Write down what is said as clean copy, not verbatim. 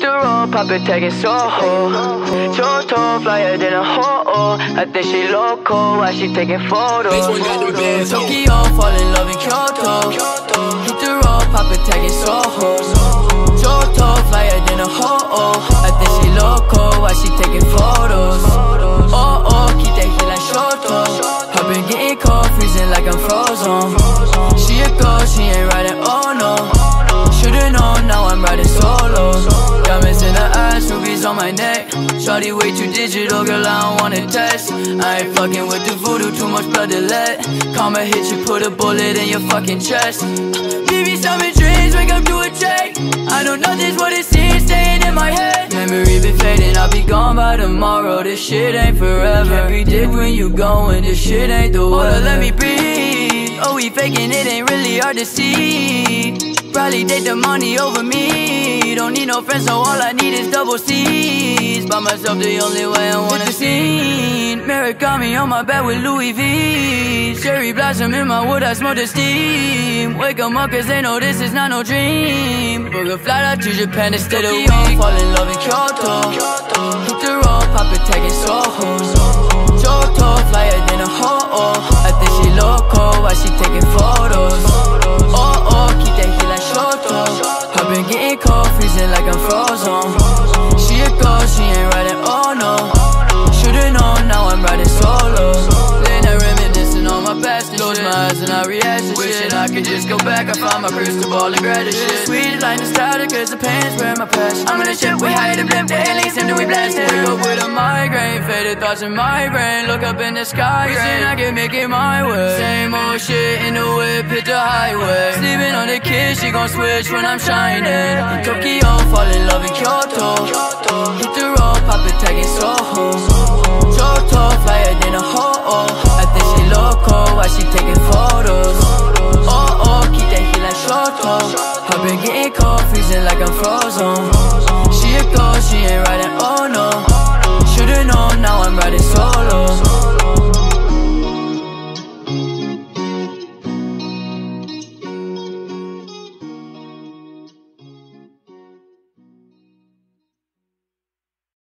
the road, pop it, taking Soho. Kyoto, flyer than a ho-oh. I think she loco, why she taking photos? Tokyo, fall in love in Kyoto. Hit the road, pop it, taking Soho. Kyoto, flyer than a ho-oh. I think she loco, why she taking photos? Oh, oh, keep that heat like Shoto. I've been getting cold, freezing like I'm frozen. She a ghost, she ain't riding, oh no. Should've known, now I'm riding solo. Diamonds in her eyes, rubies on my neck. Shawty way too digital, girl, I don't wanna test. I ain't fucking with the voodoo, too much blood to let. Karma hit you, put a bullet in your fucking chest. Leave me some dreams, wake up to a check. I don't know this what it seems, staying in my head. Memory been fading, I'll be gone by tomorrow. This shit ain't forever. Can't predict when you going, this shit ain't the weather. Let me breathe. Oh, we faking, it ain't really hard to see. Probably take the money over me. Don't need no friends, so all I need is double C's. By myself, the only way I wanna see. Mirror got me on my bed with Louis V. Cherry blossom in my wood, I smoke the steam. Wake 'em up cause they know this is not no dream. Book a flight out to Japan instead of week. Fall in love in Kyoto. Hit the road, pop it, taking Soho. Kyoto, flyer than a ho-oh. I think she loco, why she taking photos? Oh, oh, keep that heat like Shoto. I've been getting cold, freezing like I'm frozen. She a ghost, she ain't riding, oh no. Should've known, now I'm riding solo. Late night reminiscing on my past and close my eyes and I react to shit. Wishing I could just go back, I found my crystal ball and grab the shit. Sweet like nostalgia cause the pain's wearing my past. I'm in a ship, we hide and blimp, the aliens seem to be blasted. Wake up with a migraine, faded thoughts in my brain. Look up in the sky, wishing I could make it my way. Same old shit in the whip, hit the highway. Sleeping on the kid, she gon' switch when I'm shining. In Tokyo, fall in love in Kyoto. Hit the road, pop it, taking Soho. Kyoto, flyer than a ho-oh. I think she loco, why she taking photos? Oh, oh, keep that heat like Shoto. I've been getting cold, freezing like I'm frozen.